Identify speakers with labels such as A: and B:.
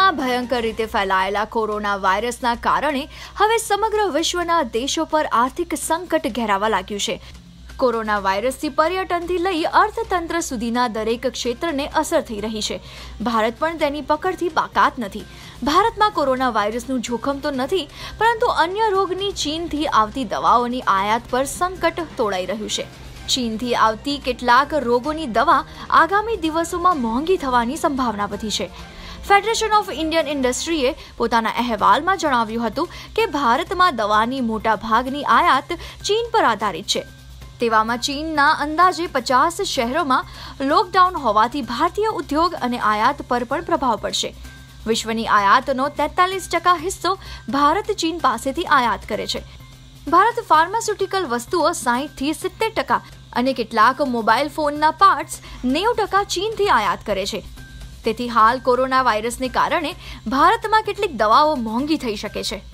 A: ભારતમાં ભયંકર રીતે ફેલાયેલા કોરોના વાયરસના કારણે હવે સમગ્ર વિશ્વના દેશો પર આર્થિક સંકટ ઘેરાવા લાગ્યું છે. કોરોના વાયરસથી પર્યટનથી લઈ અર્થતંત્ર સુધીના દરેક ક્ષેત્રને અસર થઈ રહી છે. ભારત પણ તેની પકડથી બાકાત નથી. ભારતમાં કોરોના વાયરસનું જોખમ તો નથી, પરંતુ અન્ય રોગની ચીનથી આવતી દવાઓની આયાત પર સંકટ તોળાઈ રહ્યું છે. ચીનથી આવતી કેટલાક રોગોની દવા આગામી દિવસોમાં મોંઘી થવાની સંભાવના વધી છે. ફેડરેશન ઓફ ઇન્ડિયન ઇન્ડસ્ટ્રીએ પોતાના અહેવાલમાં જણાવ્યું હતું કે ભારતમાં દવાની મોટા ભાગની આયાત ચીન પર આધારિત છે. તેવામાં ચીનના અંદાજે 50 શહેરોમાં લોકડાઉન હોવાથી ભારતીય ઉદ્યોગ અને આયાત પર પણ પ્રભાવ પડશે. વિશ્વની આયાતનો 43% હિસ્સો ભારત ચીન પાસેથી આયાત કરે છે. ભારત ફાર્માસ્યુટિકલ વસ્તુઓ 60થી 70% અને કેટલાક મોબાઈલ ફોનના પાર્ટ્સ 90% ચીનથી આયાત કરે છે. તેથી હાલ કોરોના વાયરસને કારણે ભારતમાં કેટલીક દવાઓ મોંઘી થઈ શકે છે.